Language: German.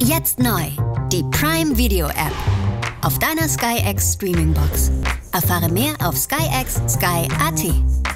Jetzt neu, die Prime Video App. Auf deiner SkyX Streaming Box. Erfahre mehr auf skyx.sky.at.